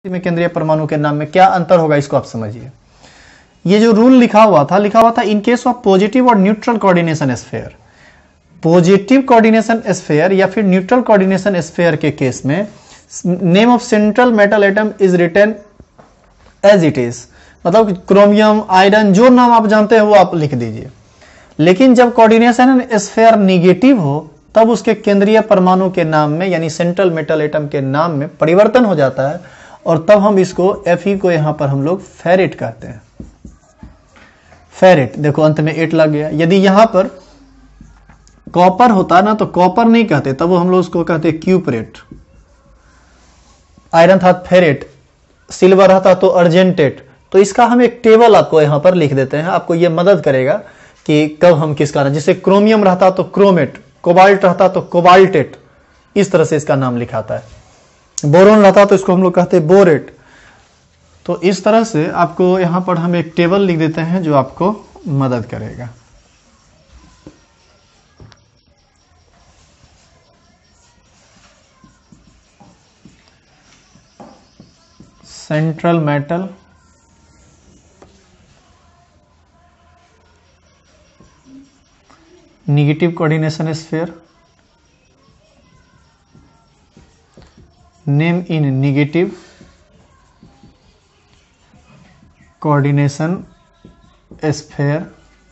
में केंद्रीय परमाणु के नाम में क्या अंतर होगा, इसको आप समझिए। ये जो रूल लिखा हुआ था इन केस ऑफ पॉजिटिव और neutral coordination sphere, positive coordination sphere या फिर न्यूट्रल कोऑर्डिनेशन स्फीयर के केस में name of central metal atom is written as it is, मतलब क्रोमियम, आयरन, जो नाम आप जानते हैं वो आप लिख दीजिए। लेकिन जब कोऑर्डिनेशन स्फीयर निगेटिव हो तब उसके केंद्रीय परमाणु के नाम में यानी सेंट्रल मेटल एटम के नाम में परिवर्तन हो जाता है और तब हम इसको Fe को यहां पर हम लोग फेरेट कहते हैं। फेरेट, देखो अंत में 8 लग गया। यदि यहां पर कॉपर होता ना तो कॉपर नहीं कहते, तब वो हम लोग उसको कहते क्यूपरेट। आयरन था फेरेट, सिल्वर रहता तो अर्जेंटेट। तो इसका हम एक टेबल आपको यहां पर लिख देते हैं, आपको यह मदद करेगा कि कब हम किसका नाम, जैसे क्रोमियम रहता तो क्रोमेट, कोबाल्ट रहता तो कोबाल्टेट, इस तरह से इसका नाम लिखाता है। बोरोन रहता तो इसको हम लोग कहते हैं बोरेट। तो इस तरह से आपको यहां पर हम एक टेबल लिख देते हैं जो आपको मदद करेगा। Central metal negative coordination sphere, name in negative coordination sphere,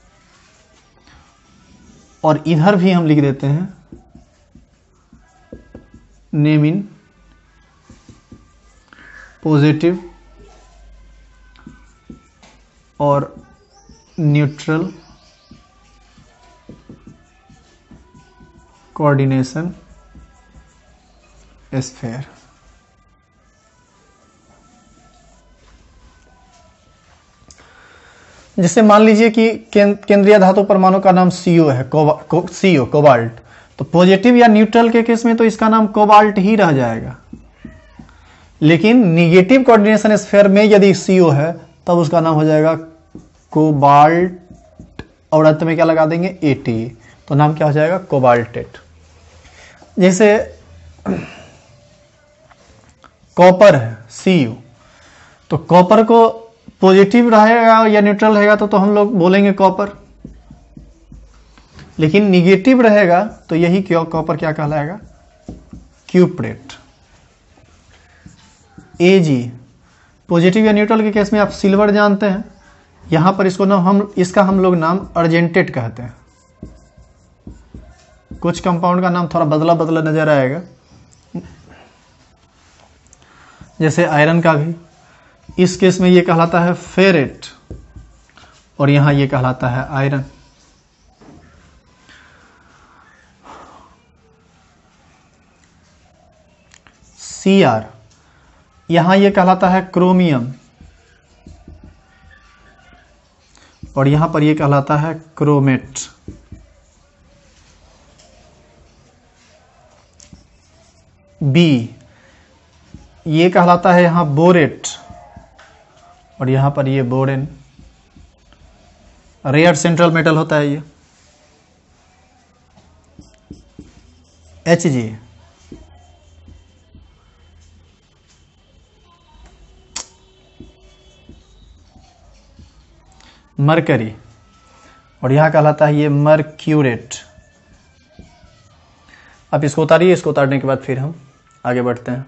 और इधर भी हम लिख देते हैं नेम इन पॉजिटिव और न्यूट्रल कोऑर्डिनेशन स्फीयर। जैसे मान लीजिए कि केंद्रीय धातु परमाणु का नाम CO है, CO कोबाल्ट, तो पॉजिटिव या न्यूट्रल के केस में तो इसका नाम कोबाल्ट ही रह जाएगा। लेकिन निगेटिव कोऑर्डिनेशन स्फीयर में यदि CO है तब उसका नाम हो जाएगा कोबाल्ट, और अंत में क्या लगा देंगे AT, तो नाम क्या हो जाएगा कोबाल्टेट। जैसे कॉपर है CU, तो कॉपर को पॉजिटिव रहेगा या न्यूट्रल रहेगा तो हम लोग बोलेंगे कॉपर, लेकिन निगेटिव रहेगा तो यही क्यों कॉपर क्या कहलाएगा क्यूपरेट। AG पॉजिटिव या न्यूट्रल के केस में आप सिल्वर जानते हैं, यहां पर इसको नाम इसका हम लोग नाम अर्जेंटेट कहते हैं। कुछ कंपाउंड का नाम थोड़ा बदला बदला नजर आएगा, जैसे आयरन का भी इस केस में ये कहलाता है फेरेट और यहां ये कहलाता है आयरन। Cr यहां ये कहलाता है क्रोमियम और यहां पर ये कहलाता है क्रोमेट। B ये कहलाता है यहां बोरेट और यहां पर ये बोरेन। रेयर सेंट्रल मेटल होता है ये। Hg मरकरी और यहां कहलाता है ये मर्क्यूरेट। अब इसको उतारिए, इसको उतारने के बाद फिर हम आगे बढ़ते हैं।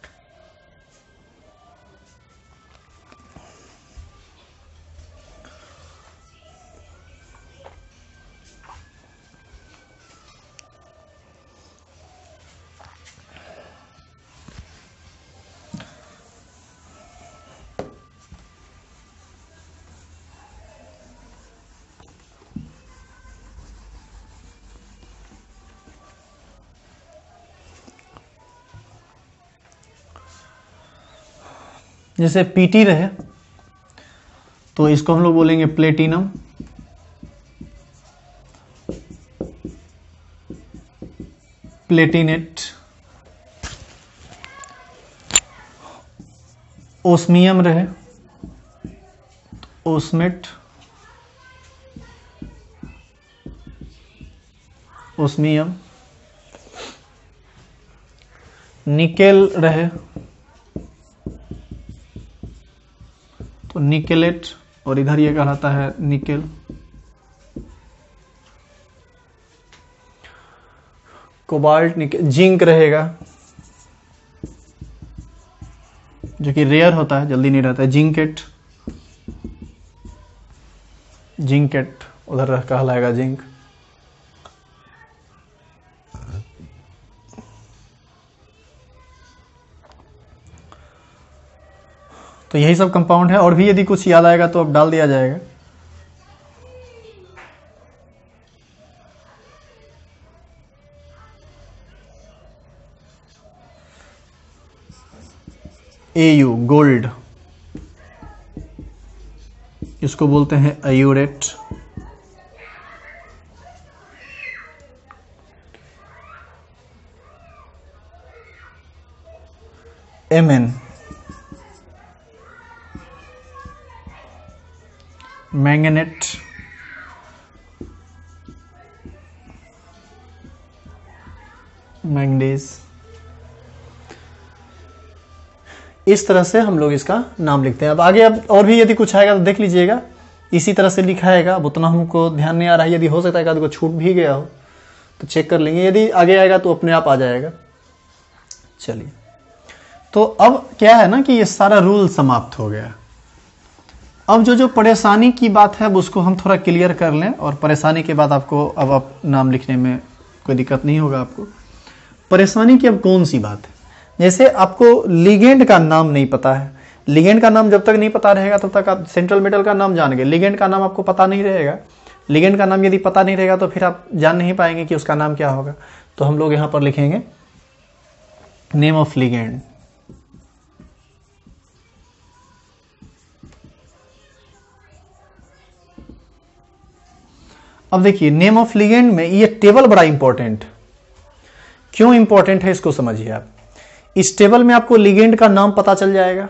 जैसे Pt रहे तो इसको हम लोग बोलेंगे प्लेटिनम, प्लेटिनेट। ओस्मियम रहे ओस्मेट, ओस्मियम। निकेल रहे तो निकेलेट, और इधर ये कहलाता है निकेल। कोबाल्ट, निकेल, जिंक रहेगा जो कि रेयर होता है, जल्दी नहीं रहता है, जिंकेट, जिंकेट उधर कहलाएगा जिंक। तो यही सब कंपाउंड है, और भी यदि कुछ याद आएगा तो अब डाल दिया जाएगा। AU गोल्ड, इसको बोलते हैं अयूरेट। MN manganate, manganese. इस तरह से हम लोग इसका नाम लिखते हैं। अब आगे अब और भी यदि कुछ आएगा तो देख लीजिएगा, इसी तरह से लिखा है। अब उतना हमको ध्यान नहीं आ रहा है, यदि हो सकता है कि छूट भी गया हो तो चेक कर लेंगे, यदि आगे आएगा तो अपने आप आ जाएगा। चलिए, तो अब क्या है ना कि ये सारा रूल समाप्त हो गया। अब जो परेशानी की बात है उसको हम थोड़ा क्लियर कर लें, और परेशानी के बाद आपको अब आप नाम लिखने में कोई दिक्कत नहीं होगा आपको। परेशानी की अब कौन सी बात है, जैसे आपको लिगेंड का नाम नहीं पता है। लिगेंड का नाम जब तक नहीं पता रहेगा तब तक आप सेंट्रल मेटल का नाम जान गए, लिगेंड का नाम आपको पता नहीं रहेगा। लिगेंड का नाम यदि पता नहीं रहेगा तो फिर आप जान नहीं पाएंगे कि उसका नाम क्या होगा। तो हम लोग यहां पर लिखेंगे नेम ऑफ लिगेंड। अब देखिए, नेम ऑफ लिगेंड में ये टेबल बड़ा इंपॉर्टेंट, क्यों इंपॉर्टेंट है इसको समझिए आप। इस टेबल में आपको लिगेंड का नाम पता चल जाएगा,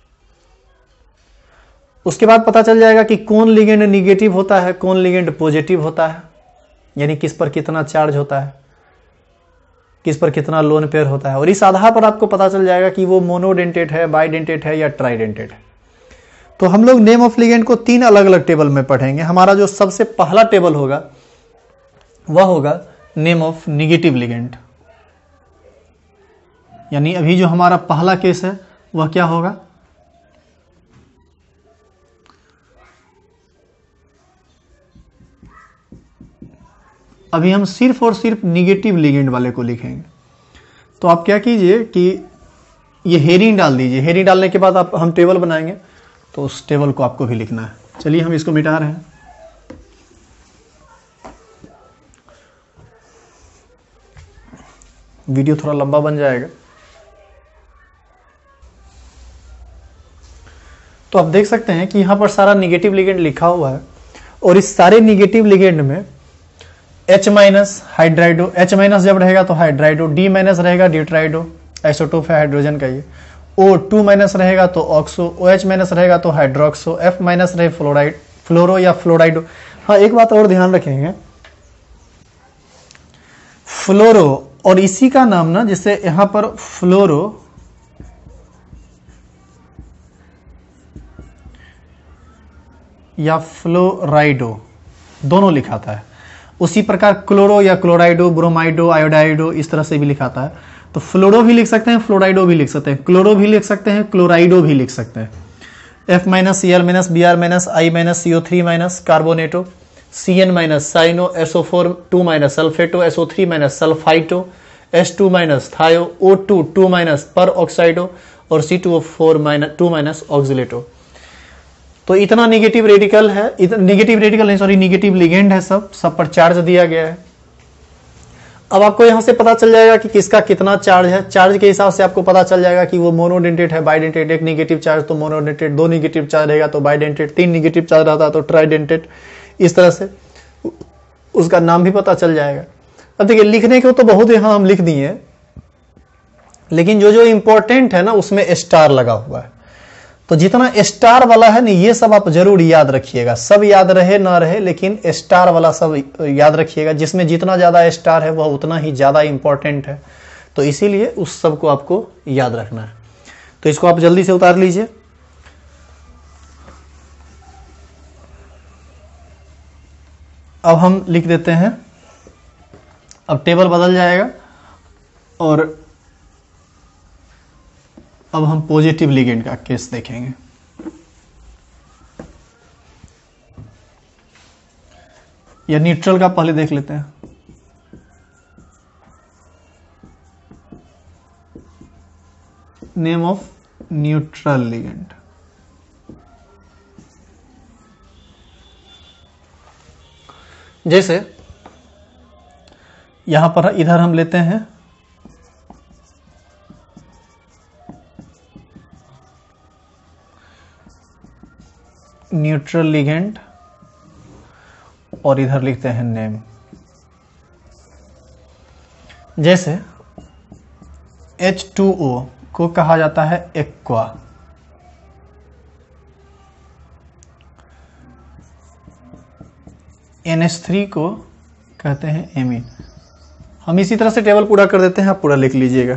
उसके बाद पता चल जाएगा कि कौन लिगेंड निगेटिव होता है, कौन लिगेंड पॉजिटिव होता है, यानी किस पर कितना चार्ज होता है, किस पर कितना लोन पेयर होता है। और इस आधार पर आपको पता चल जाएगा कि वो मोनोडेंटेट है, बाइडेंटेट है या ट्राइडेंटेट है। तो हम लोग नेम ऑफ लिगेंड को 3 अलग अलग टेबल में पढ़ेंगे। हमारा जो सबसे पहला टेबल होगा वह होगा नेम ऑफ निगेटिव लिगेंड, यानी अभी जो हमारा पहला केस है वह क्या होगा, अभी हम सिर्फ और सिर्फ निगेटिव लिगेंड वाले को लिखेंगे। तो आप क्या कीजिए कि ये हेरिंग डाल दीजिए, हेरिंग डालने के बाद आप हम टेबल बनाएंगे, तो उस टेबल को आपको भी लिखना है। चलिए हम इसको मिटा रहे हैं। वीडियो थोड़ा लंबा बन जाएगा। तो आप देख सकते हैं कि यहां पर सारा निगेटिव लिगेंड लिखा हुआ है, और इस सारे निगेटिव लिगेंड में H- हाइड्राइडो, H- जब रहेगा तो हाइड्राइडो, D- रहेगा ड्यूट्राइडो, आइसोटोप है हाइड्रोजन का ये, O2- रहेगा तो ऑक्सो, OH- रहेगा तो हाइड्रोक्सो, F- रहे फ्लोराइड, फ्लोरो या फ्लोराइडो। हाँ, एक बात और ध्यान रखेंगे, फ्लोरो और इसी का नाम ना, जैसे यहां पर फ्लोरो या फ्लोराइडो दोनों लिखाता है, उसी प्रकार क्लोरो या क्लोराइडो, ब्रोमाइडो, आयोडाइडो इस तरह से भी लिखाता है। तो फ्लोरो भी लिख सकते हैं, फ्लोराइडो भी लिख सकते हैं, क्लोरो भी लिख सकते हैं, क्लोराइडो भी लिख सकते हैं। F- Cl- Br- I- CO3- carbonato, Cn- cyano, SO4 sulphato, SO3- sulphito, H2- thio, O2 पर ऑक्साइडो, और C2O4 ऑक्सिलेटो। तो इतना निगेटिव रेडिकल है, निगेटिव लिगेंड है, सब पर चार्ज दिया गया है। अब आपको यहां से पता चल जाएगा कि किसका कितना चार्ज है। चार्ज के हिसाब से आपको पता चल जाएगा कि वो मोनोडेंटेट है, बाइडेंटेट, एक निगेटिव चार्ज तो मोनोडेंटेट, 2 निगेटिव चार्ज रहेगा तो बाइडेंटेट, 3 निगेटिव चार्ज रहता तो ट्राइडेंटेट। इस तरह से उसका नाम भी पता चल जाएगा। अब देखिए, लिखने को तो बहुत यहां हम लिख दिए, लेकिन जो इंपॉर्टेंट है ना उसमें स्टार लगा हुआ है। तो जितना स्टार वाला है ना, ये सब आप जरूर याद रखिएगा। सब याद रहे ना रहे, लेकिन स्टार वाला सब याद रखिएगा। जिसमें जितना ज्यादा स्टार है वह उतना ही ज्यादा इंपॉर्टेंट है, तो इसीलिए उस सब को आपको याद रखना है। तो इसको आप जल्दी से उतार लीजिए। अब हम लिख देते हैं, अब टेबल बदल जाएगा और अब हम पॉजिटिव लिगेंड का केस देखेंगे। या न्यूट्रल का पहले देख लेते हैं। नेम ऑफ न्यूट्रल लिगेंड, जैसे यहां पर इधर हम लेते हैं न्यूट्रल लिगेंड और इधर लिखते हैं नेम। जैसे H2O को कहा जाता है एक्वा, NH3 को कहते हैं एमीन। हम इसी तरह से टेबल पूरा कर देते हैं, आप पूरा लिख लीजिएगा।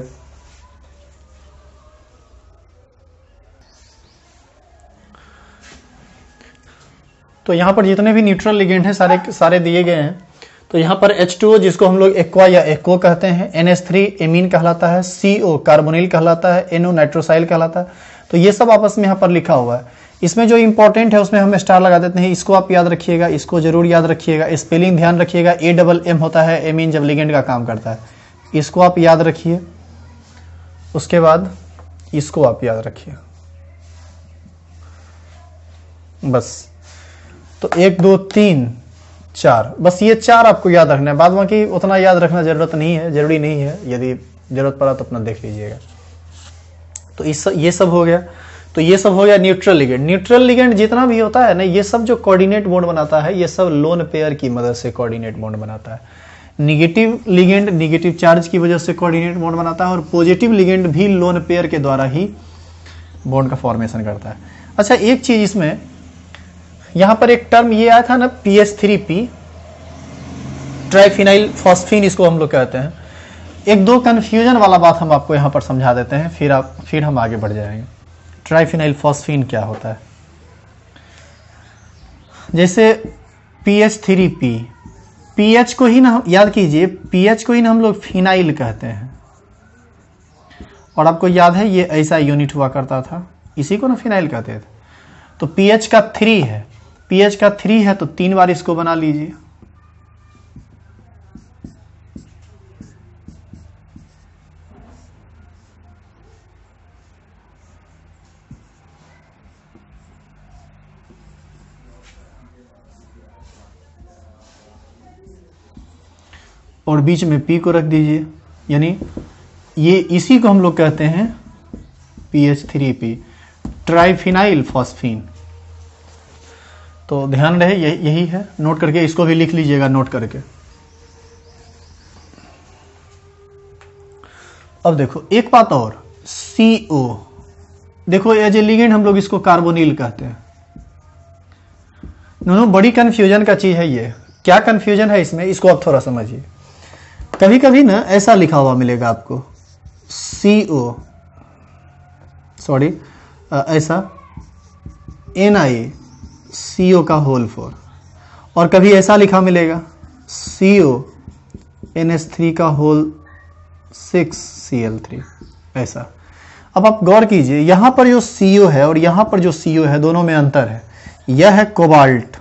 तो यहां पर जितने भी न्यूट्रल लिगेंड हैं सारे दिए गए हैं। तो यहां पर H2O जिसको हम लोग एक्वा या एक्को कहते हैं, NH3 एमीन कहलाता है, CO कार्बोनिल कहलाता है, NO नाइट्रोसाइल कहलाता है। तो ये सब आपस में यहां पर लिखा हुआ है। इसमें जो इंपॉर्टेंट है उसमें हम स्टार लगा देते हैं। इसको आप याद रखिएगा, इसको जरूर याद रखिएगा। स्पेलिंग ध्यान रखिएगा, AMM होता है एमीन जब लिगेंड का काम करता है। इसको आप याद रखिए, उसके बाद इसको आप याद रखिए, बस। तो 1 2 3 4, बस ये 4 आपको याद रखना है। बाद बाकी उतना याद रखना जरूरी नहीं है। यदि जरूरत पड़ा तो अपना देख लीजिएगा। तो ये सब हो गया। तो ये सब हो गया न्यूट्रल लिगेंड। न्यूट्रल लिगेंड जितना भी होता है ना, ये सब जो कोऑर्डिनेट बॉन्ड बनाता है, ये सब लोन पेयर की मदद से कोऑर्डिनेट बॉन्ड बनाता है। निगेटिव लिगेंड निगेटिव चार्ज की वजह से कोऑर्डिनेट बॉन्ड बनाता है और पॉजिटिव लिगेंड भी लोन पेयर के द्वारा ही बॉन्ड का फॉर्मेशन करता है। अच्छा, एक चीज इसमें यहां पर एक टर्म ये आया था ना, PH3P, ट्राइफिनाइल फॉस्फीन इसको हम लोग कहते हैं। 1-2 कंफ्यूजन वाला बात हम आपको यहां पर समझा देते हैं, फिर हम आगे बढ़ जाएंगे। ट्राइफिनाइल फॉस्फीन क्या होता है? जैसे PH3P, पीएच को ही ना याद कीजिए, पीएच को ही ना हम लोग फिनाइल कहते हैं। और आपको याद है ये ऐसा यूनिट हुआ करता था, इसी को ना फिनाइल कहते थे। तो पीएच का 3 है, पीएच का 3 है तो 3 बार इसको बना लीजिए। और बीच में पी को रख दीजिए, यानी ये इसी को हम लोग कहते हैं PH3P, ट्राइफिनाइल फॉस्फीन। तो ध्यान रहे यही है, नोट करके इसको भी लिख लीजिएगा नोट करके। अब देखो एक बात और, CO देखो एज ए लिगेंड हम लोग इसको कार्बोनिल कहते हैं। दोनों बड़ी कंफ्यूजन का चीज है ये। क्या कंफ्यूजन है इसमें, इसको आप थोड़ा समझिए। कभी कभी ना ऐसा लिखा हुआ मिलेगा आपको CO, सॉरी ऐसा NiCO का होल 4, और कभी ऐसा लिखा मिलेगा CO NH3 का होल 6Cl3 ऐसा। अब आप गौर कीजिए, यहां पर जो CO है और यहां पर जो CO है दोनों में अंतर है। यह है कोबाल्ट।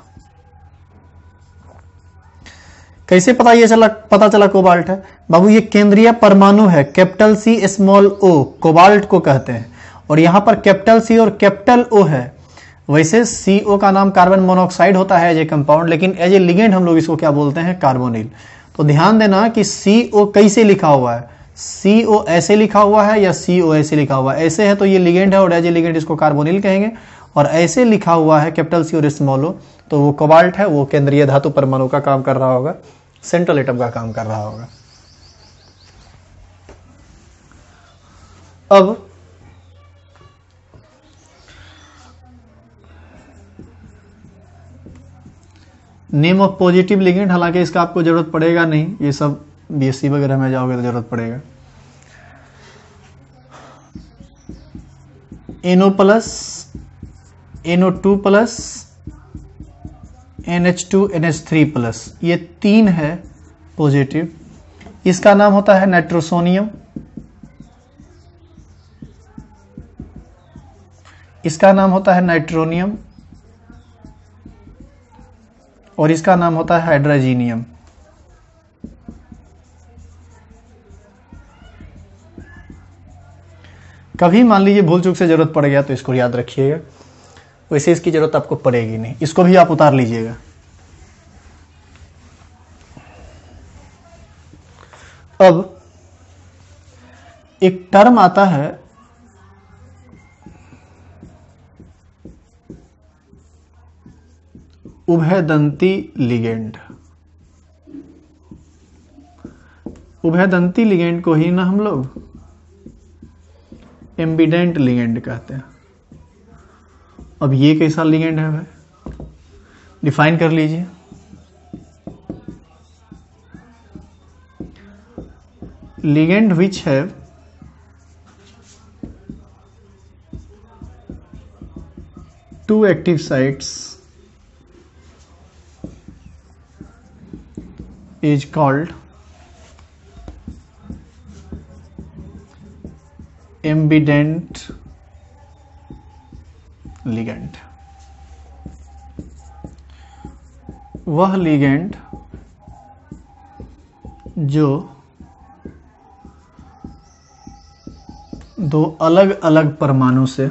कैसे पता चला कोबाल्ट है? बाबू ये केंद्रीय परमाणु है, capital C small O, cobalt को कहते हैं। और यहां पर कैपिटल C और कैपिटल O है। वैसे CO का नाम कार्बन मोनोऑक्साइड होता है एज ए कंपाउंड, लेकिन एज ए लिगेंड हम लोग इसको क्या बोलते हैं, कार्बोनिल। तो ध्यान देना कि CO कैसे लिखा हुआ है, CO ऐसे लिखा हुआ है या CO ऐसे लिखा हुआ है। ऐसे है तो ये लिगेंड है और एज ए लिगेंड इसको कार्बोनिल कहेंगे, और ऐसे लिखा हुआ है कैपिटल C और स्मॉल O तो वो कोबाल्ट है, वो केंद्रीय धातु परमाणु का काम कर रहा होगा, सेंट्रल एटम का काम कर रहा होगा। अब नेम ऑफ पॉजिटिव लिगेंड, हालांकि इसका आपको जरूरत पड़ेगा नहीं, ये सब BSc वगैरह में जाओगे तो जरूरत पड़ेगा। NO+, NO2+, NH2 NH3 plus, ये 3 है पॉजिटिव, इसका नाम होता है नाइट्रोसोनियम, इसका नाम होता है नाइट्रोनियम, और इसका नाम होता है हाइड्रोजीनियम। कभी मान लीजिए भूल चूक से जरूरत पड़ गया तो इसको याद रखिएगा, वैसे इसकी जरूरत आपको पड़ेगी नहीं, इसको भी आप उतार लीजिएगा। अब एक टर्म आता है उभयदंती लिगेंड। उभयदंती लिगेंड को ही ना हम लोग एम्बिडेंट लिगेंड कहते हैं। अब ये कैसा लिगेंड है भाई, डिफाइन कर लीजिए। Ligand which have two active sites is called ambident ligand। वह लिगेंड जो दो अलग अलग परमाणु से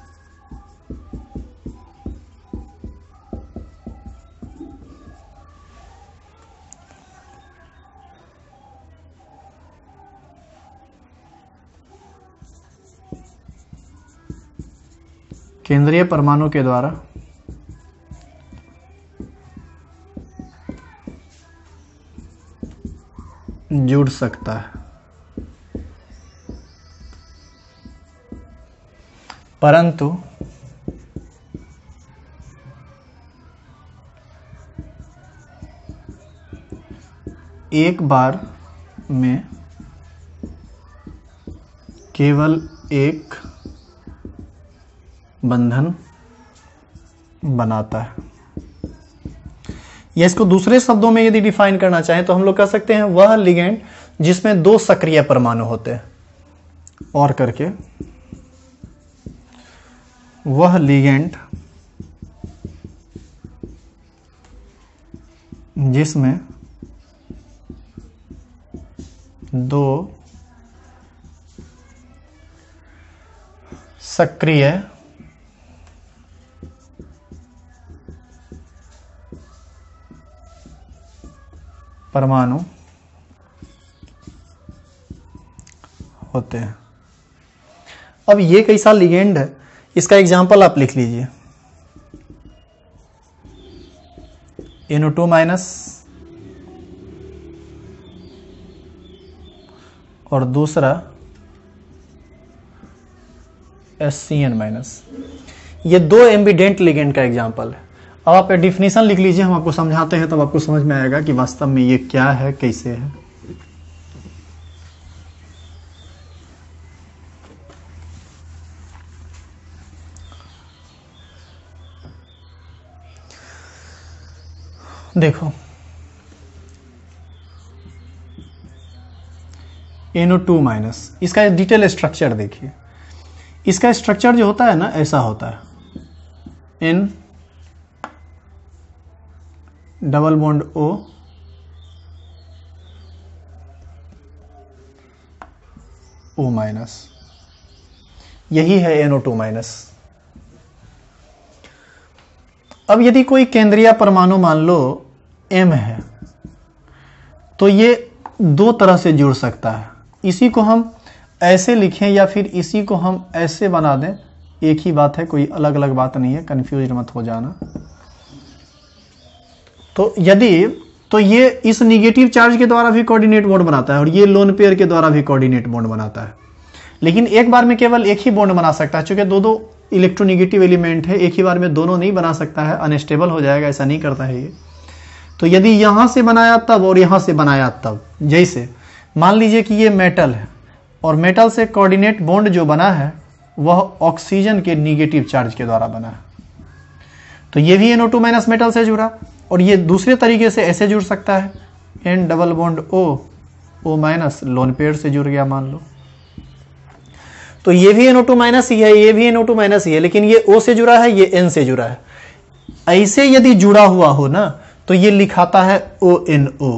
केंद्रीय परमाणु के द्वारा जुड़ सकता है, परंतु एक बार में केवल एक बंधन बनाता है। या इसको दूसरे शब्दों में यदि डिफाइन करना चाहें तो हम लोग कह सकते हैं वह लिगेंड जिसमें दो सक्रिय परमाणु होते हैं, और करके वह लिगेंड जिसमें दो सक्रिय परमाणु होते हैं। अब ये कैसा लिगेंड है, इसका एग्जांपल आप लिख लीजिए। NO2 माइनस और दूसरा SCN माइनस, ये दो एम्बिडेंट लिगेंड का एग्जांपल है। अब आप डिफिनीशन लिख लीजिए, हम आपको समझाते हैं तब आपको समझ में आएगा कि वास्तव में ये क्या है, कैसे है। देखो NO2 माइनस, इसका डिटेल स्ट्रक्चर देखिए। इसका स्ट्रक्चर जो होता है ना, ऐसा होता है, N double bond O O minus, यही है NO2 माइनस। अब यदि कोई केंद्रीय परमाणु मान लो M है तो ये दो तरह से जुड़ सकता है। इसी को हम ऐसे लिखें या फिर इसी को हम ऐसे बना दें, एक ही बात है, कोई अलग अलग बात नहीं है, कंफ्यूज मत हो जाना। तो यदि तो ये इस निगेटिव चार्ज के द्वारा भी कोऑर्डिनेट बॉन्ड बनाता है और ये लोन पेयर के द्वारा भी कोऑर्डिनेट बॉन्ड बनाता है, लेकिन एक बार में केवल एक ही बॉन्ड बना सकता है। चूंकि दो दो इलेक्ट्रोनिगेटिव एलिमेंट है, एक ही बार में दोनों नहीं बना सकता है, अनस्टेबल हो जाएगा, ऐसा नहीं करता है ये। तो यदि यहां से बनाया तब और यहां से बनाया तब, जैसे मान लीजिए कि ये मेटल है और मेटल से कोऑर्डिनेट बॉन्ड जो बना है वह ऑक्सीजन के निगेटिव चार्ज के द्वारा बना है, तो ये भी NO2 माइनस मेटल से जुड़ा, और ये दूसरे तरीके से ऐसे जुड़ सकता है, N double bond O minus lone pair से जुड़ गया मान लो। तो ये भी NO2 माइनस ही है, ये भी NO2 माइनस ही है, लेकिन ये O से जुड़ा है, ये N से जुड़ा है। ऐसे यदि जुड़ा हुआ हो ना तो ये लिखाता है ONO,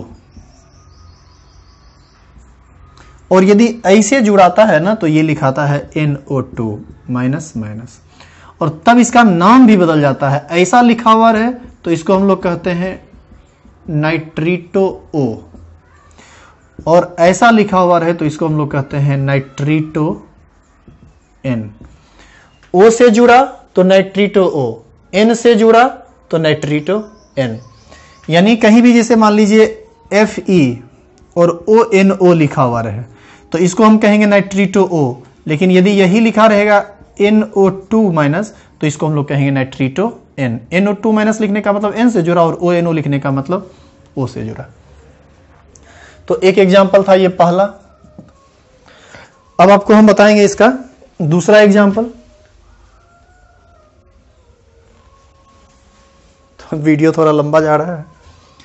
और यदि ऐसे जुड़ाता है ना तो ये लिखाता है NO2 माइनस माइनस, और तब इसका नाम भी बदल जाता है। ऐसा लिखा हुआ रहे तो इसको हम लोग कहते हैं नाइट्रीटो O, और ऐसा लिखा हुआ रहे तो इसको हम लोग कहते हैं नाइट्रीटो N। O से जुड़ा तो नाइट्रीटो O, N से जुड़ा तो नाइट्रीटो N। यानी कहीं भी जैसे मान लीजिए Fe और ONO लिखा हुआ रहे तो इसको हम कहेंगे नाइट्रीटो O, लेकिन यदि यही लिखा रहेगा NO2 माइनस तो इसको हम लोग कहेंगे नाइट्रीटो N। NO2 माइनस लिखने का मतलब N से जुड़ा और ONO लिखने का मतलब O से जुड़ा। तो एक एग्जाम्पल था ये पहला। अब आपको हम बताएंगे इसका दूसरा एग्जाम्पल। तो वीडियो थोड़ा लंबा जा रहा है,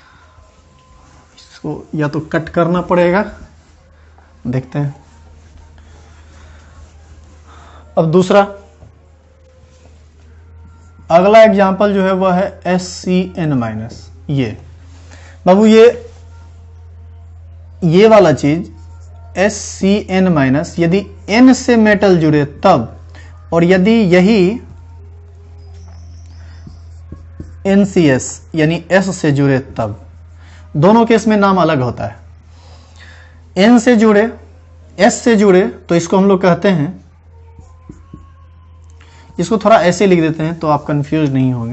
इसको या तो कट करना पड़ेगा, देखते हैं। अब दूसरा अगला एग्जाम्पल जो है वह है SCN माइनस। ये बाबू ये वाला चीज SCN माइनस यदि N से मेटल जुड़े तब, और यदि यही NCS यानी S से जुड़े तब, दोनों केस में नाम अलग होता है। N से जुड़े, S से जुड़े तो इसको हम लोग कहते हैं, इसको थोड़ा ऐसे लिख देते हैं तो आप कंफ्यूज नहीं होंगे,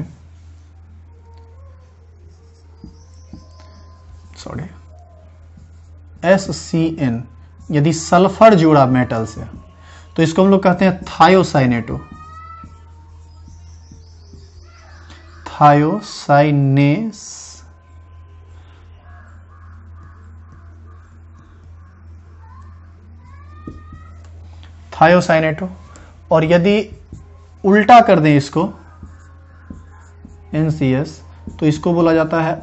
सॉरी। SCN यदि सल्फर जुड़ा मेटल से तो इसको हम लोग कहते हैं थायोसाइनेटो, थायोसाइनेस। थायोसाइनेटो। और यदि उल्टा कर दें इसको NCS तो इसको बोला जाता है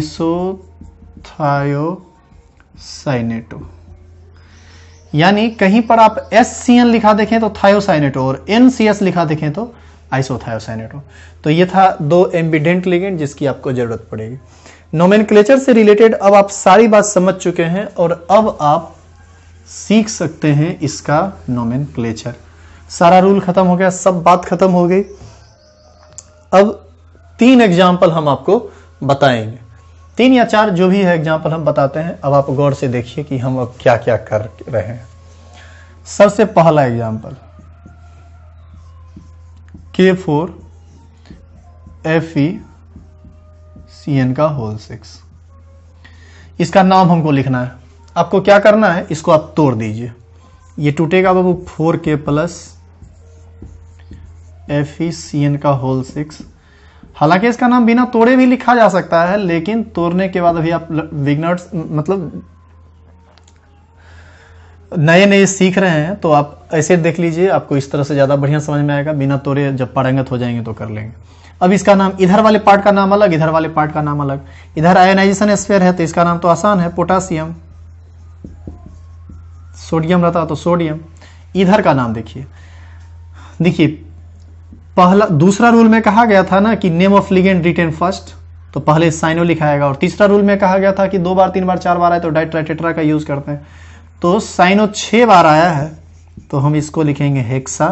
आइसोथायोसाइनेटो। यानी कहीं पर आप SCN लिखा देखें तो थायोसाइनेटो और NCS लिखा देखें तो आइसोथायोसाइनेटो। तो ये था दो एम्बिडेंट लिगेंड जिसकी आपको जरूरत पड़ेगी। नोमेनक्लेचर से रिलेटेड अब आप सारी बात समझ चुके हैं और अब आप सीख सकते हैं इसका नोमेनक्लेचर। सारा रूल खत्म हो गया, सब बात खत्म हो गई। अब 3 एग्जाम्पल हम आपको बताएंगे, 3 या 4 जो भी है एग्जाम्पल हम बताते हैं। अब आप गौर से देखिए कि हम अब क्या क्या कर रहे हैं। सबसे पहला एग्जाम्पल K4FeCN का होल 6। इसका नाम हमको लिखना है। आपको क्या करना है, इसको आप तोड़ दीजिए। ये टूटेगा बाबू 4K प्लस FeCN का होल 6। हालांकि इसका नाम बिना तोड़े भी लिखा जा सकता है, लेकिन तोड़ने के बाद अभी आप बिगनर्स मतलब नए सीख रहे हैं तो आप ऐसे देख लीजिए, आपको इस तरह से ज्यादा बढ़िया समझ में आएगा। बिना तोड़े जब पारंगत हो जाएंगे तो कर लेंगे। अब इसका नाम, इधर वाले पार्ट का नाम अलग, इधर वाले पार्ट का नाम अलग। इधर आयोनाइजेशन स्फीयर है तो इसका नाम तो आसान है, पोटासियम। सोडियम रहता तो सोडियम। इधर का नाम देखिए पहला, दूसरा रूल में कहा गया था ना कि name of ligand written first, तो पहले साइनो लिखाएगा। और तीसरा रूल में कहा गया था कि 2 बार 3 बार 4 बार आए तो डाइट्राइटेट्रा का यूज करते हैं। तो साइनो 6 बार आया है तो हम इसको लिखेंगे हेक्सा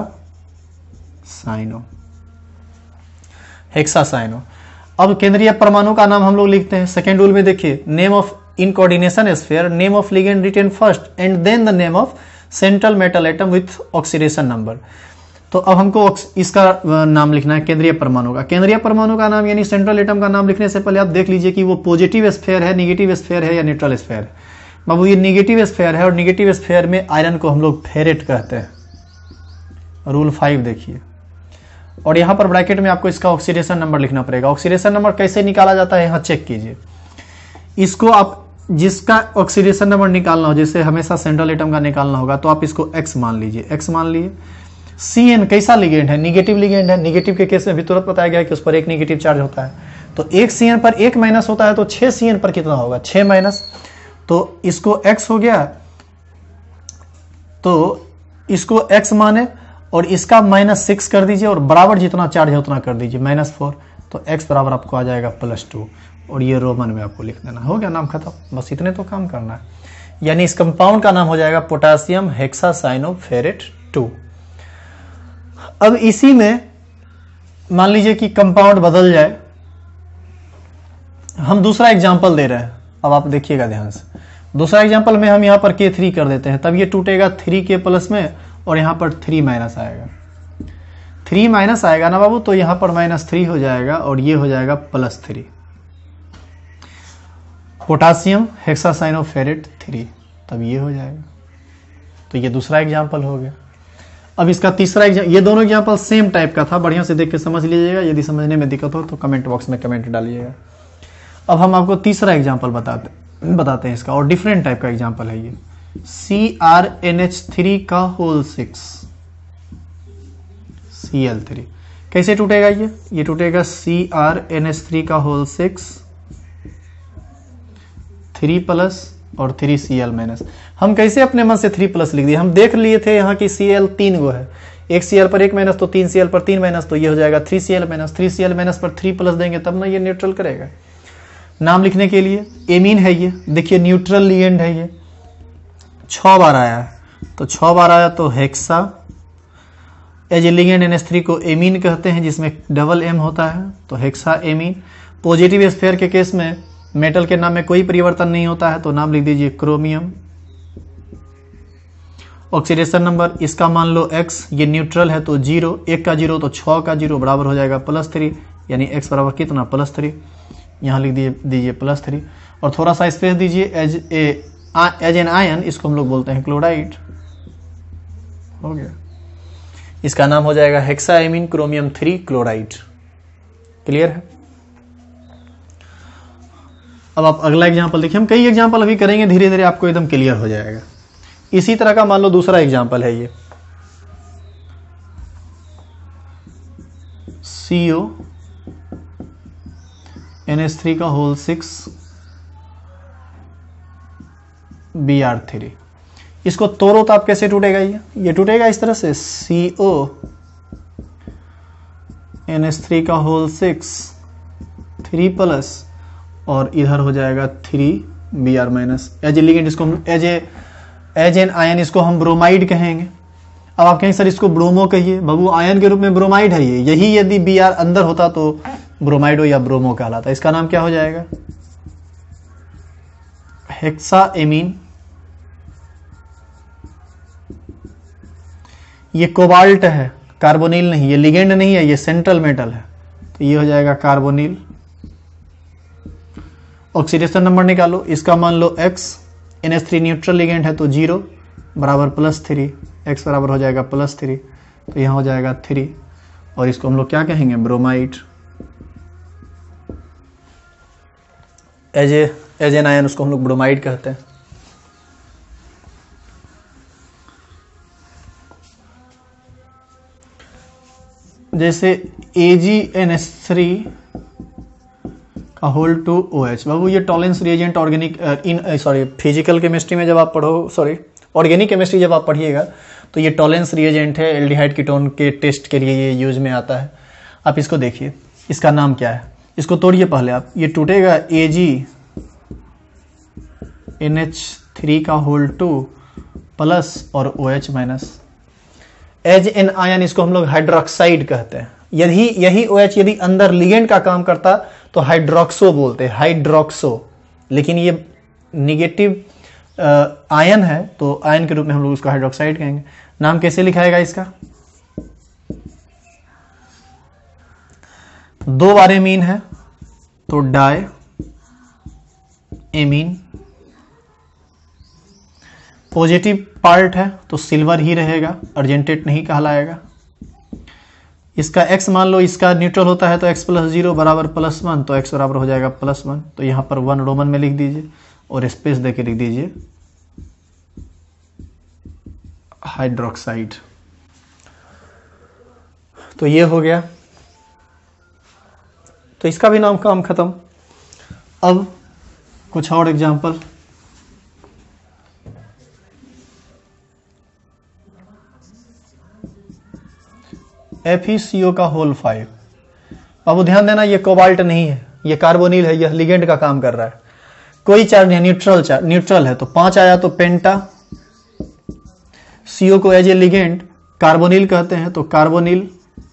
साइनो। अब केंद्रीय परमाणु का नाम हम लोग लिखते हैं। सेकेंड रूल में देखिए, name of in coordination sphere, name of ligand written first and then the name of central metal atom with oxidation number. तो अब हमको इसका नाम लिखना है केंद्रीय परमाणु का। केंद्रीय परमाणु का नाम यानी सेंट्रल एटम का नाम लिखने से पहले आप देख लीजिए कि वो पॉजिटिव स्फीयर है, नेगेटिव स्फीयर है या न्यूट्रल स्फीयर है। बाबू ये नेगेटिव स्फीयर है और नेगेटिव स्फीयर में आयरन को हम लोग फेरेट कहते हैं। रूल 5 देखिए, और यहां पर ब्रैकेट में आपको इसका ऑक्सीडेशन नंबर लिखना पड़ेगा। ऑक्सीडेशन नंबर कैसे निकाला जाता है, यहां चेक कीजिए। इसको आप जिसका ऑक्सीडेशन नंबर निकालना हो, जैसे हमेशा सेंट्रल एटम का निकालना होगा, तो आप इसको X मान लीजिए। X मान लिए। CN कैसा लिगेंड है, निगेटिव लिगेंड है। निगेटिव के केस में भी तुरंत बताया गया कि उस पर एक निगेटिव चार्ज होता है। तो 1 CN पर 1 माइनस होता है तो 6 CN पर कितना होगा, 6 माइनस। तो इसको x हो गया, तो इसको x माने और इसका -6 कर दीजिए और बराबर जितना चार्ज है उतना कर दीजिए -4। तो x बराबर आपको आ जाएगा +2 और ये रोमन में आपको लिख देना। हो गया, नाम खत्म, बस इतने तो काम करना है। यानी इस कंपाउंड का नाम हो जाएगा पोटेशियम हेक्सासाइनोफेरेट 2। अब इसी में मान लीजिए कि कंपाउंड बदल जाए, हम दूसरा एग्जांपल दे रहे हैं। अब आप देखिएगा ध्यान से, दूसरा एग्जांपल में हम यहां पर K3 कर देते हैं, तब ये टूटेगा 3K प्लस में और यहां पर 3 माइनस आएगा। 3 माइनस आएगा ना बाबू, तो यहां पर -3 हो जाएगा और ये हो जाएगा +3, पोटेशियम हेक्सासाइनोफेरेट 3, तब ये हो जाएगा। तो ये दूसरा एग्जांपल हो गया। अब इसका तीसरा ये दोनों एग्जांपल सेम टाइप का था, बढ़िया से देख के समझ लीजिएगा। यदि समझने में दिक्कत हो तो कमेंट बॉक्स में कमेंट डालिएगा। अब हम आपको तीसरा एग्जांपल बताते हैं इसका, और डिफरेंट टाइप का एग्जांपल है ये। CrNH3 का होल 6 Cl3 कैसे टूटेगा ये टूटेगा CrNH3 का होल 6 3+ और 3Cl-। हम कैसे अपने मन से 3+ लिख दिए, हम देख लिए थे यहाँ की Cl 3 गो है, 1 Cl पर 1 माइनस तो 3 Cl पर 3 माइनस, तो ये हो जाएगा 3Cl-। 3Cl- पर 3+ देंगे तब ना ये न्यूट्रल करेगा। नाम लिखने के लिए एमीन है ये, देखिए न्यूट्रल लिगेंड है ये, 6 बार आया है, तो 6 बार आया तो hexa. As a ligand NH3 को एमीन कहते हैं जिसमें डबल M होता है, तो हेक्सा एमीन। पॉजिटिव स्फीयर के केस में मेटल के नाम में कोई परिवर्तन नहीं होता है, तो नाम लिख दीजिए क्रोमियम। ऑक्सीडेशन नंबर इसका मान लो x, ये न्यूट्रल है तो 0, 1 का 0 तो 6 का 0 बराबर हो जाएगा +3, यानी x बराबर कितना +3, यहाँ लिख दीजिए +3 और थोड़ा सा स्पेस दीजिए। एज एन आयन इसको हम लोग बोलते हैं क्लोराइड। हो गया, इसका नाम हो जाएगा हेक्साएमीन क्रोमियम 3 क्लोराइड। क्लियर है। अब आप अगला एग्जांपल देखिए, हम कई एग्जांपल अभी करेंगे, धीरे धीरे आपको एकदम क्लियर हो जाएगा। इसी तरह का मान लो दूसरा एग्जांपल है ये, CONH3 का होल 6 Br3। इसको तोड़ो तो आप कैसे टूटेगा ये टूटेगा इस तरह से, CONH3 का होल 6 3+ और इधर हो जाएगा 3Br-। एज ए लिगेंड इसको हम एज एन आयन इसको हम ब्रोमाइड कहेंगे। अब आप कहें सर इसको ब्रोमो कहिए, बाबू आयन के रूप में ब्रोमाइड है ये, यही यदि Br अंदर होता तो ब्रोमाइडो या ब्रोमो कहलाता। इसका नाम क्या हो जाएगा, हेक्साएमीन। ये कोबाल्ट है, कार्बोनिल नहीं, ये लिगेंड नहीं है, ये सेंट्रल मेटल है, तो ये हो जाएगा कार्बोनिल। ऑक्सीडेशन नंबर निकालो, इसका मान लो x, NH3 न्यूट्रल लिगेंड है तो 0 बराबर +3, x बराबर हो जाएगा +3, तो यहाँ हो जाएगा 3 और इसको हम लोग क्या कहेंगे, ब्रोमाइड। एज एन आयन उसको हम लोग ब्रोमाइड कहते हैं। जैसे AgNH3 का होल 2 OH, बाबू ये Tollens reagent organic physical chemistry में जब आप ऑर्गेनिक केमिस्ट्री जब आप पढ़िएगा तो ये टॉलेंस रिएजेंट है, एल्डिहाइड कीटोन के टेस्ट के लिए ये यूज में आता है। आप इसको देखिए, इसका नाम क्या है, इसको तोड़िए पहले आप। ये टूटेगा AgNH3 का होल 2 प्लस और OH-। एज एन आयन इसको हम लोग हाइड्रोक्साइड कहते हैं। यही OH यदि अंदर लिगेंड का काम करता तो हाइड्रोक्सो बोलते हैं, हाइड्रोक्सो, लेकिन ये निगेटिव आयन है तो आयन के रूप में हम लोग उसको हाइड्रोक्साइड कहेंगे। नाम कैसे लिखाएगा इसका, 2 बार एमीन है तो डाई एमीन। पॉजिटिव पार्ट है तो सिल्वर ही रहेगा, अर्जेंटेट नहीं कहलाएगा। इसका x मान लो, इसका न्यूट्रल होता है तो x + 0 बराबर +1, तो x बराबर हो जाएगा +1, तो यहां पर 1 रोमन में लिख दीजिए और स्पेस देके लिख दीजिए हाइड्रोक्साइड। तो ये हो गया। तो इसका भी नाम काम खत्म। अब कुछ और एग्जाम्पल, FeCO का होल 5। अब ध्यान देना ये कोबाल्ट नहीं है, ये कार्बोनिल है, यह लिगेंड का काम कर रहा है, कोई चार्ज नहीं, न्यूट्रल है। तो 5 आया तो पेंटा, CO को एज ए लिगेंड कार्बोनिल कहते हैं, तो कार्बोनिल।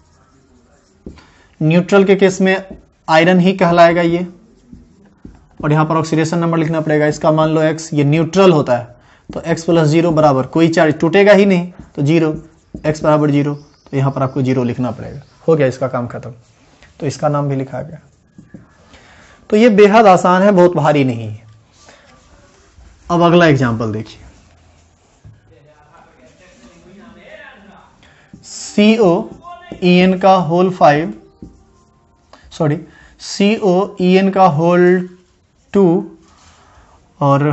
न्यूट्रल के केस में आयरन ही कहलाएगा ये, और यहां पर ऑक्सीडेशन नंबर लिखना पड़ेगा, इसका मान लो x, ये न्यूट्रल होता है तो x + 0 बराबर, कोई चार्ज टूटेगा ही नहीं तो 0, x बराबर 0, तो यहां पर आपको 0 लिखना पड़ेगा। हो गया इसका काम खत्म, तो इसका नाम भी लिखा गया। तो ये बेहद आसान है, बहुत भारी नहीं है। अब अगला एग्जांपल देखिए, COEN का होल 5, सॉरी COEN का होल 2 और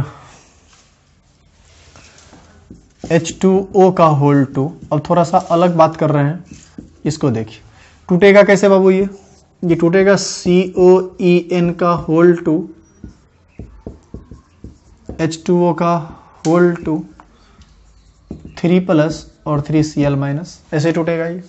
H2O का होल 2। अब थोड़ा सा अलग बात कर रहे हैं, इसको देखिए टूटेगा कैसे बाबू, ये टूटेगा COEN का होल 2, H2O का होल 2, 3+ और 3Cl-, ऐसे टूटेगा ये।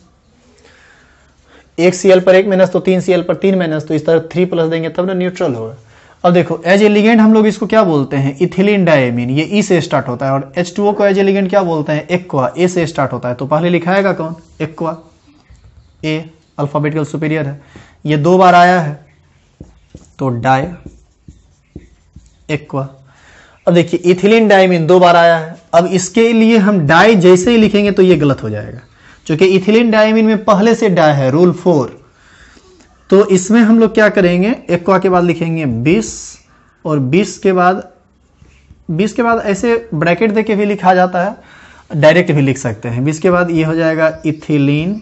1 Cl पर 1 माइनस तो 3 Cl पर 3 माइनस, तो इस तरह 3+ देंगे तब ना न्यूट्रल होगा। अब देखो एज ए लिगेंड हम लोग इसको क्या बोलते हैं, इथिलीन डायमीन, ये ई से स्टार्ट होता है, और H2O को एज ए लिगेंड क्या बोलते हैं, एक्वा, ए से स्टार्ट होता है। तो पहले लिखाएगा कौन, एक्वा, ए अल्फाबेटिकल सुपीरियर है, ये 2 बार आया है तो डाई एक्वा। अब देखिए इथिलीन डायमीन 2 बार आया है, अब इसके लिए हम डाई जैसे ही लिखेंगे तो ये गलत हो जाएगा, क्योंकि इथिलीन डायमीन में पहले से डाई है, रूल 4। तो इसमें हम लोग क्या करेंगे, एक्वा के बाद लिखेंगे 20, और 20 के बाद ऐसे ब्रैकेट देके भी लिखा जाता है, डायरेक्ट भी लिख सकते हैं। 20 के बाद ये हो जाएगा इथिलीन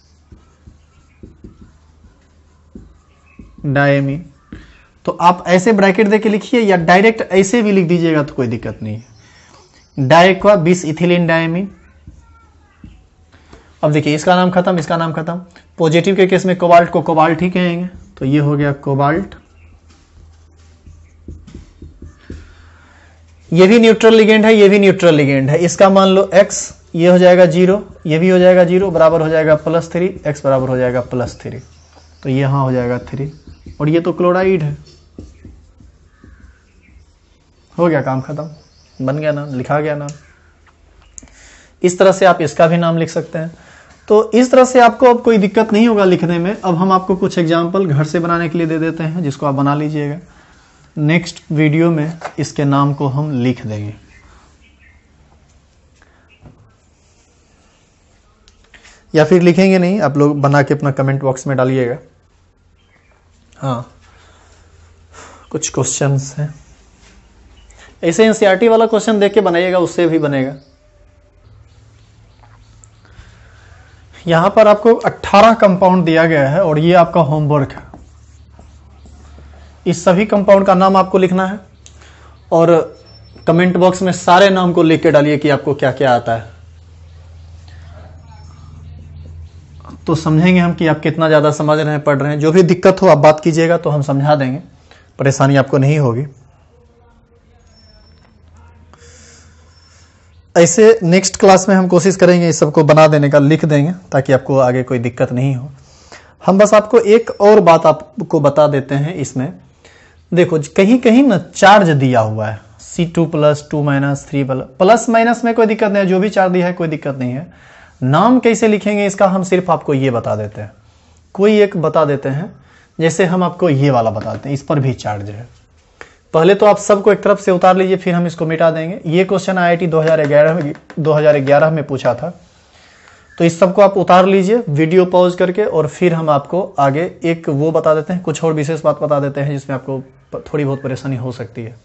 डायमीन। तो आप ऐसे ब्रैकेट देके लिखिए या डायरेक्ट ऐसे भी लिख दीजिएगा तो कोई दिक्कत नहीं है। Diaqua 20 ethylene diamine. अब देखिए इसका नाम खत्म, इसका नाम खत्म। पॉजिटिव के केस में कोबाल्ट को कोबाल्ट ही कहेंगे, तो ये हो गया कोबाल्ट। ये भी न्यूट्रल लिगेंड है, ये भी न्यूट्रल लिगेंड है। इसका मान लो x, ये हो जाएगा 0, ये भी हो जाएगा 0, बराबर हो जाएगा +3, x बराबर हो जाएगा +3, तो ये यहां हो जाएगा 3, और ये तो क्लोराइड है। हो गया काम खत्म, बन गया नाम, लिखा गया नाम। इस तरह से आप इसका भी नाम लिख सकते हैं। तो इस तरह से आपको अब कोई दिक्कत नहीं होगा लिखने में। अब हम आपको कुछ एग्जाम्पल घर से बनाने के लिए दे देते हैं, जिसको आप बना लीजिएगा। नेक्स्ट वीडियो में इसके नाम को हम लिख देंगे। या फिर लिखेंगे नहीं, आप लोग बना के अपना कमेंट बॉक्स में डालिएगा। हाँ, कुछ क्वेश्चंस हैं, ऐसे एनसीईआरटी वाला क्वेश्चन देख के बनाइएगा, उससे भी बनेगा। यहां पर आपको 18 कंपाउंड दिया गया है और ये आपका होमवर्क है। इस सभी कंपाउंड का नाम आपको लिखना है और कमेंट बॉक्स में सारे नाम को लिख के डालिए कि आपको क्या क्या आता है, तो समझेंगे हम कि आप कितना ज्यादा समझ रहे हैं, पढ़ रहे हैं। जो भी दिक्कत हो आप बात कीजिएगा तो हम समझा देंगे, परेशानी आपको नहीं होगी। ऐसे नेक्स्ट क्लास में हम कोशिश करेंगे इस सबको बना देने का, लिख देंगे ताकि आपको आगे कोई दिक्कत नहीं हो। हम बस आपको एक और बात आपको बता देते हैं। इसमें देखो कहीं कहीं ना चार्ज दिया हुआ है, C2+, 2-, 3+, प्लस माइनस में कोई दिक्कत नहीं है, जो भी चार्ज दिया है कोई दिक्कत नहीं है। नाम कैसे लिखेंगे इसका हम सिर्फ आपको ये बता देते हैं, कोई एक बता देते हैं। जैसे हम आपको ये वाला बताते हैं, इस पर भी चार्ज है। पहले तो आप सबको एक तरफ से उतार लीजिए, फिर हम इसको मिटा देंगे। ये क्वेश्चन IIT 2011 में पूछा था, तो इस सबको आप उतार लीजिए वीडियो पॉज करके, और फिर हम आपको आगे एक वो बता देते हैं, कुछ और विशेष बात बता देते हैं जिसमें आपको थोड़ी बहुत परेशानी हो सकती है।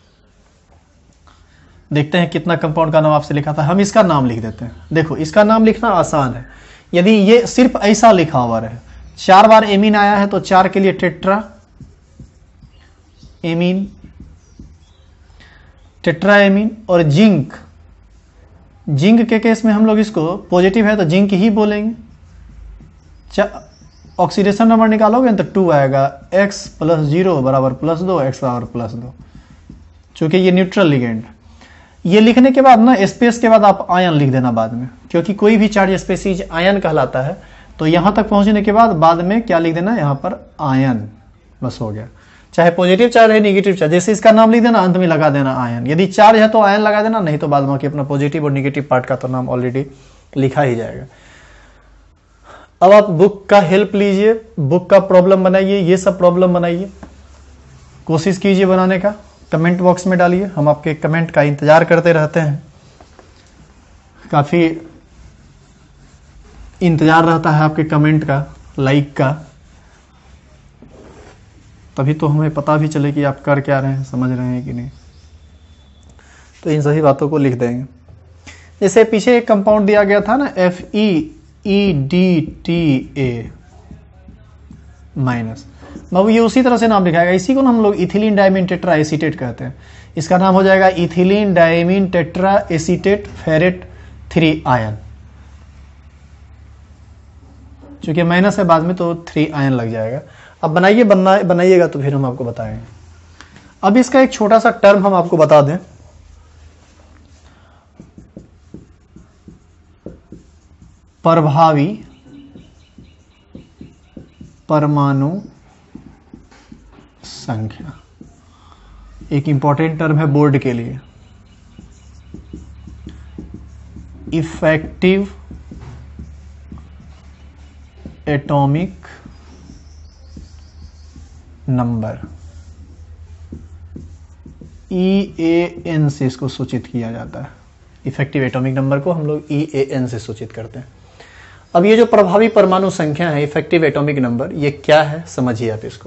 देखते हैं कितना कंपाउंड का नाम आपसे लिखा था। हम इसका नाम लिख देते हैं। देखो इसका नाम लिखना आसान है। यदि ये सिर्फ ऐसा लिखा हुआ रहे, 4 बार एमीन आया है तो 4 के लिए टेट्रा एमीन, टेट्रा एमीन। और जिंक, जिंक के केस में हम लोग इसको पॉजिटिव है तो जिंक ही बोलेंगे। ऑक्सीडेशन नंबर निकालोगे तो 2 आएगा, x + 0 बराबर +2, x बराबर +2, चूंकि ये न्यूट्रल लिगेंड। ये लिखने के बाद ना स्पेस के बाद आप आयन लिख देना बाद में, क्योंकि कोई भी चार्ज स्पेसीज आयन कहलाता है। तो यहां तक पहुंचने के बाद में क्या लिख देना, यहां पर आयन, बस हो गया। चाहे पॉजिटिव चार्ज है नेगेटिव चार्ज, जैसे इसका नाम लिख देना, अंत में लगा देना आयन। यदि चार्ज है तो आयन लगा देना, नहीं तो बाद में अपना पॉजिटिव और नेगेटिव पार्ट का तो नाम ऑलरेडी लिखा ही जाएगा। अब आप बुक का हेल्प लीजिए, बुक का प्रॉब्लम बनाइए, ये सब प्रॉब्लम बनाइए, कोशिश कीजिए बनाने का, कमेंट बॉक्स में डालिए, हम आपके कमेंट का इंतजार करते रहते हैं। काफी इंतजार रहता है आपके कमेंट का, लाइक का, तभी तो हमें पता भी चले कि आप कर क्या रहे हैं, समझ रहे हैं कि नहीं। तो इन सभी बातों को लिख देंगे। जैसे पीछे एक कंपाउंड दिया गया था ना, FeEDTA-, अब ये उसी तरह से नाम लिखाएगा। इसी को ना हम लोग इथिलीन डायमीन टेट्रा एसीटेट कहते हैं। इसका नाम हो जाएगा ethylene diamine tetra acetate ferrate 3 ion. चूंकि माइनस है बाद में तो 3 आयन लग जाएगा। अब बनाइएगा तो फिर हम आपको बताएंगे। अब इसका एक छोटा सा टर्म हम आपको बता दें, प्रभावी परमाणु संख्या। एक इंपॉर्टेंट टर्म है बोर्ड के लिए। इफेक्टिव एटॉमिक नंबर, EAN से इसको सूचित किया जाता है। इफेक्टिव एटॉमिक नंबर को हम लोग EAN से सूचित करते हैं। अब ये जो प्रभावी परमाणु संख्या है, इफेक्टिव एटॉमिक नंबर, ये क्या है समझिए आप इसको।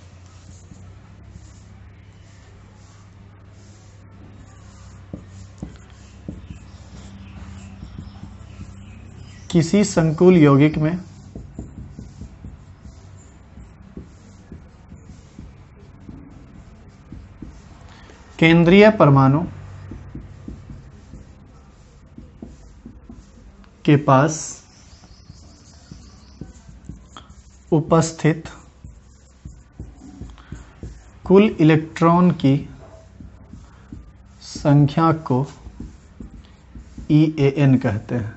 किसी संकुल यौगिक में केंद्रीय परमाणु के पास उपस्थित कुल इलेक्ट्रॉन की संख्या को EAN कहते हैं।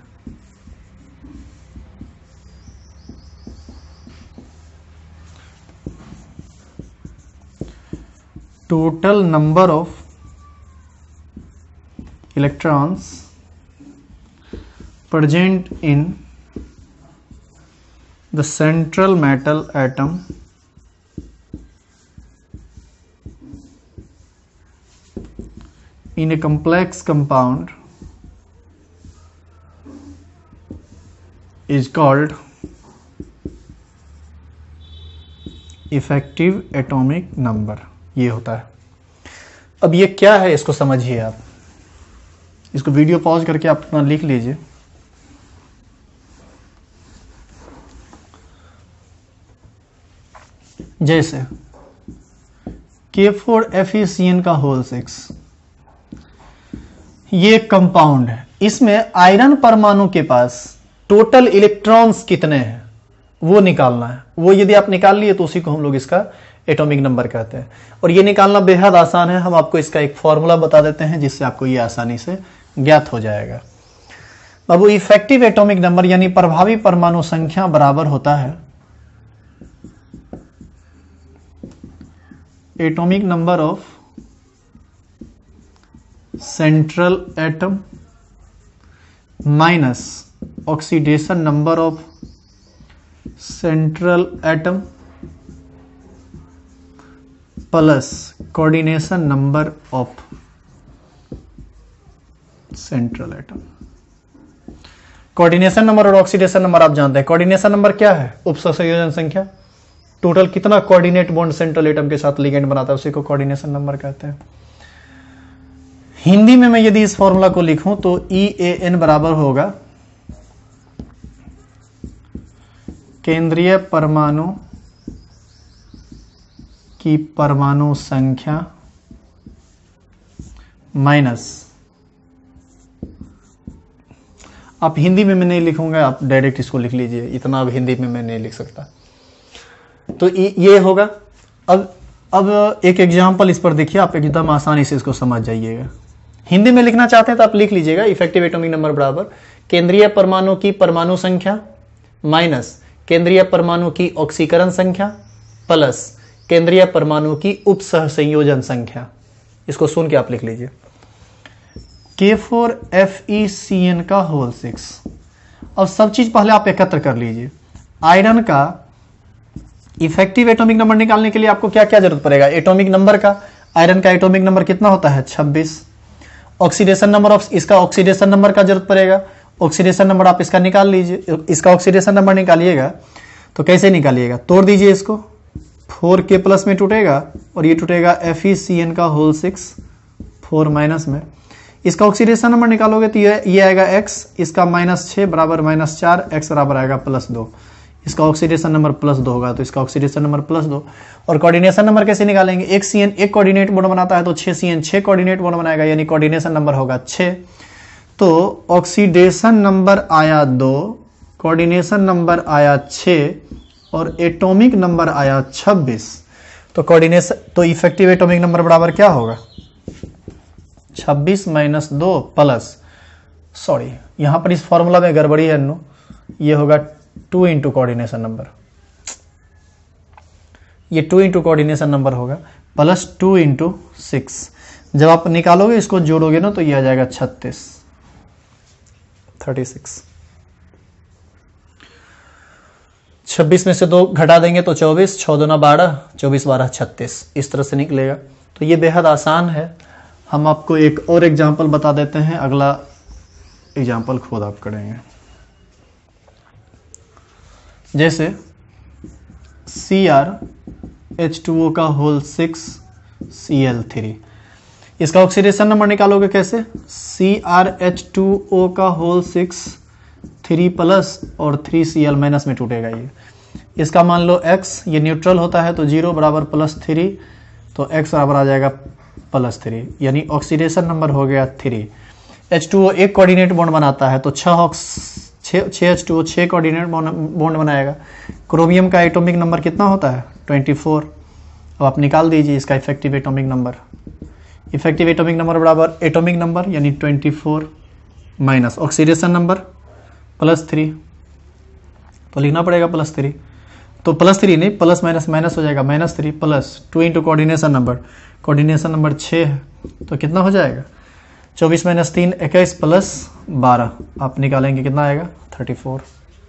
Total number of electrons present in the central metal atom in a complex compound is called effective atomic number। ये होता है। अब ये क्या है इसको समझिए आप। इसको वीडियो पॉज करके आप अपना लिख लीजिए। जैसे K4FeCN का होल 6, ये एक कंपाउंड है। इसमें आयरन परमाणु के पास टोटल इलेक्ट्रॉन्स कितने हैं वो निकालना है। वो यदि आप निकाल लिए तो उसी को हम लोग इसका एटॉमिक नंबर कहते हैं। और ये निकालना बेहद आसान है। हम आपको इसका एक फॉर्मूला बता देते हैं जिससे आपको ये आसानी से ज्ञात हो जाएगा। बाबू, इफेक्टिव एटॉमिक नंबर यानी प्रभावी परमाणु संख्या बराबर होता है atomic number of central atom minus oxidation number of central atom plus coordination number of central atom. Coordination number और ऑक्सीडेशन नंबर आप जानते हैं। कोऑर्डिनेशन नंबर क्या है? उपसंयोजन संख्या, टोटल कितना कोऑर्डिनेट बॉन्ड सेंट्रल एटम के साथ लिगेंड बनाता है उसी को कोऑर्डिनेशन नंबर कहते हैं। हिंदी में मैं यदि इस फॉर्मूला को लिखूं तो EAN बराबर होगा केंद्रीय परमाणु की परमाणु संख्या माइनस, आप हिंदी में मैं नहीं लिखूंगा, आप डायरेक्ट इसको लिख लीजिए। इतना अब हिंदी में मैं नहीं लिख सकता। तो ये होगा। अब एक एग्जाम्पल इस पर देखिए, आप एकदम आसानी से इसको समझ जाइएगा। हिंदी में लिखना चाहते हैं तो आप लिख लीजिएगा, इफेक्टिव एटॉमिक नंबर बराबर केंद्रीय परमाणु की परमाणु संख्या माइनस केंद्रीय परमाणु की ऑक्सीकरण संख्या प्लस केंद्रीय परमाणु की उप सहसंयोजन संख्या। इसको सुन के आप लिख लीजिए, K4FeCN का होल 6। अब सब चीज पहले आप एकत्र कर लीजिए। आयरन का इफेक्टिव एटॉमिक नंबर निकालने के लिए आपको क्या क्या जरूरत पड़ेगा? एटॉमिक नंबर का। आयरन का एटॉमिक नंबर कितना होता है? 26। ऑक्सीडेशन नंबर ऑफ इसका ऑक्सीडेशन नंबर का जरूरत पड़ेगा। ऑक्सीडेशन नंबर आप इसका निकाल लीजिए। इसका ऑक्सीडेशन नंबर निकालिएगा तो कैसे निकालिएगा? तोड़ दीजिए इसको, 4K प्लस में टूटेगा और ये टूटेगा FeCN का होल 6 4 माइनस में। इसका ऑक्सीडेशन नंबर निकालोगे तो ये आएगा x, इसका -6 बराबर -4, x बराबर आएगा +2। इसका ऑक्सीडेशन नंबर +2 होगा तो इसका ऑक्सीडेशन नंबर +2। और कोऑर्डिनेशन नंबर कैसे निकालेंगे? एक CN एक कोऑर्डिनेट बॉन्ड बनाता है तो 6 CN 6 कोऑर्डिनेट बॉन्ड बनाएगा, यानी कोऑर्डिनेशन नंबर होगा 6। तो ऑक्सीडेशन नंबर आया 2, कोऑर्डिनेशन नंबर आया 6 और एटॉमिक नंबर आया 26। तो कोऑर्डिनेशन तो इफेक्टिव एटॉमिक नंबर बराबर क्या होगा? 26 - 2 प्लस, सॉरी यहां पर इस फॉर्मूला में गड़बड़ी है नो, ये होगा 2 इंटू कोऑर्डिनेशन नंबर। ये 2 इंटू कोऑर्डिनेशन नंबर होगा प्लस 2 इंटू 6। जब आप निकालोगे इसको जोड़ोगे ना तो ये आ जाएगा 36। 26 में से 2 घटा देंगे तो 24, 6 दूना 12, 24 12 36, इस तरह से निकलेगा। तो ये बेहद आसान है। हम आपको एक और एग्जाम्पल बता देते हैं, अगला एग्जाम्पल खुद आप करेंगे। जैसे CrH2O का होल 6 Cl3, इसका ऑक्सीडेशन नंबर निकालोगे कैसे? CrH2O का होल 6 3 प्लस और 3 Cl माइनस में टूटेगा ये। इसका मान लो x, ये न्यूट्रल होता है तो 0 बराबर +3, तो x बराबर आ जाएगा +3, यानी ऑक्सीडेशन नंबर हो गया 3। H2O एक कोऑर्डिनेट बॉन्ड बनाता है तो 6 H2O 6 कोऑर्डिनेट बॉन्ड बनाएगा। क्रोमियम का एटॉमिक नंबर कितना होता है? 24। अब आप निकाल दीजिए इसका effective atomic number. Effective atomic number बराबर एटॉमिक नंबर यानी 24 माइनस ऑक्सीडेशन नंबर +3, तो लिखना पड़ेगा +3। तो +3 नहीं, प्लस माइनस माइनस हो जाएगा, -3 plus 2 into coordination number. Coordination number 6 है तो कितना हो जाएगा? 24 - 3 21 प्लस 12, आप निकालेंगे कितना आएगा? 34।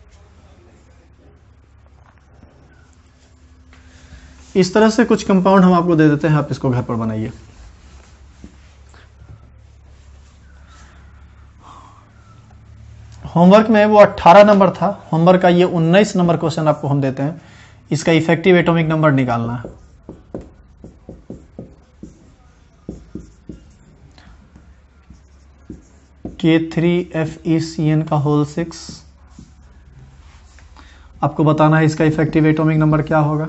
इस तरह से कुछ कंपाउंड हम आपको दे देते हैं, आप इसको घर पर बनाइए। होमवर्क में वो 18 नंबर था, होमवर्क का ये 19 नंबर क्वेश्चन आपको हम देते हैं। इसका इफेक्टिव एटॉमिक नंबर निकालना है। K3FeCN का होल 6, आपको बताना है इसका इफेक्टिव एटॉमिक नंबर क्या होगा।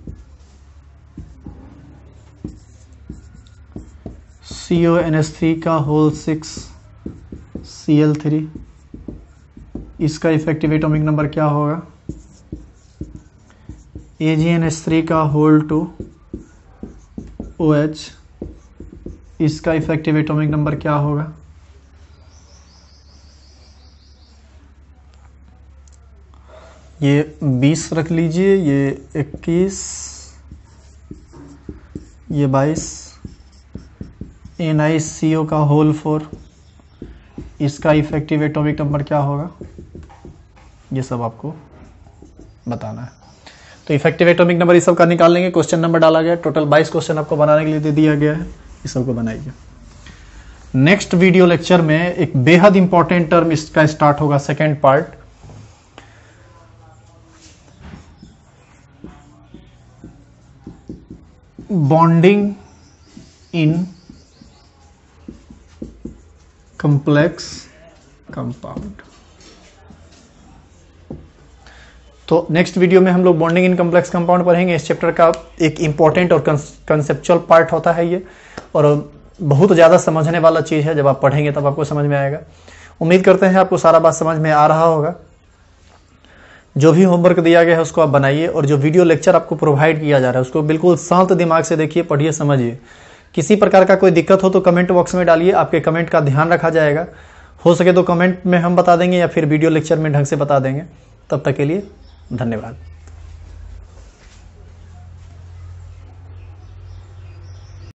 CONH3 का होल 6 Cl3, इसका इफेक्टिव एटॉमिक नंबर क्या होगा। AgNH3 का होल 2 OH, इसका इफेक्टिव एटॉमिक नंबर क्या होगा। ये 20 रख लीजिए, ये 21, ये 22। NiCO का होल 4, इसका इफेक्टिव एटॉमिक नंबर क्या होगा, ये सब आपको बताना है। तो इफेक्टिव एटॉमिक नंबर इस सब का निकाल लेंगे। क्वेश्चन नंबर डाला गया, टोटल 22 क्वेश्चन आपको बनाने के लिए दे दिया गया है, इस सब को बनाइए। नेक्स्ट वीडियो लेक्चर में एक बेहद इंपॉर्टेंट टर्म इसका स्टार्ट होगा, second part. Bonding in complex compound. तो नेक्स्ट वीडियो में हम लोग बॉन्डिंग इन कॉम्प्लेक्स कंपाउंड पढ़ेंगे। इस चैप्टर का एक इंपॉर्टेंट और कंसेप्चुअल पार्ट होता है ये, और बहुत ज़्यादा समझने वाला चीज़ है। जब आप पढ़ेंगे तब आपको समझ में आएगा। उम्मीद करते हैं आपको सारा बात समझ में आ रहा होगा। जो भी होमवर्क दिया गया है उसको आप बनाइए, और जो वीडियो लेक्चर आपको प्रोवाइड किया जा रहा है उसको बिल्कुल शांत दिमाग से देखिए, पढ़िए, समझिए। किसी प्रकार का कोई दिक्कत हो तो कमेंट बॉक्स में डालिए, आपके कमेंट का ध्यान रखा जाएगा। हो सके तो कमेंट में हम बता देंगे या फिर वीडियो लेक्चर में ढंग से बता देंगे। तब तक के लिए धन्यवाद।